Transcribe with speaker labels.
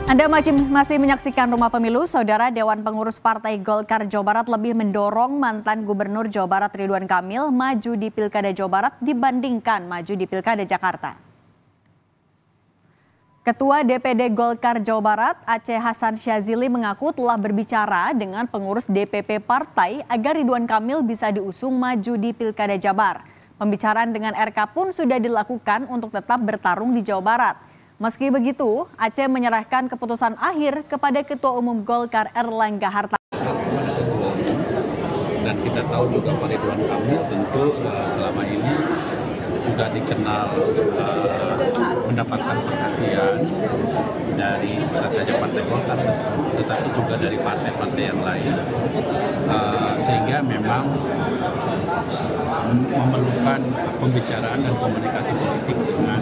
Speaker 1: Anda masih menyaksikan Rumah Pemilu. Saudara, Dewan Pengurus Partai Golkar Jawa Barat lebih mendorong mantan Gubernur Jawa Barat Ridwan Kamil maju di Pilkada Jawa Barat dibandingkan maju di Pilkada Jakarta. Ketua DPD Golkar Jawa Barat, Aceh Hasan Syazili mengaku telah berbicara dengan pengurus DPP partai agar Ridwan Kamil bisa diusung maju di Pilkada Jabar. Pembicaraan dengan RK pun sudah dilakukan untuk tetap bertarung di Jawa Barat. Meski begitu, Aceh menyerahkan keputusan akhir kepada Ketua Umum Golkar Erlangga Hartarto.
Speaker 2: Dan kita tahu juga Pak Ridwan Kamil tentu selama ini juga dikenal mendapatkan perhatian dari bukan saja Partai Golkar, tetapi juga dari partai-partai yang lain, sehingga memang memerlukan pembicaraan dan komunikasi politik dengan